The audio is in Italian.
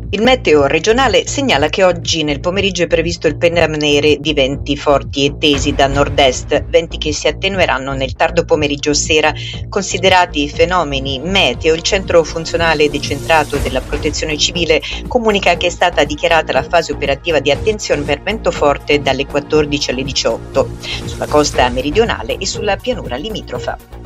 Il meteo regionale segnala che oggi nel pomeriggio è previsto il permanere di venti forti e tesi da nord-est, venti che si attenueranno nel tardo pomeriggio sera. Considerati fenomeni meteo, il centro funzionale decentrato della Protezione Civile comunica che è stata dichiarata la fase operativa di attenzione per vento forte dalle 14 alle 18 sulla costa meridionale e sulla pianura limitrofa.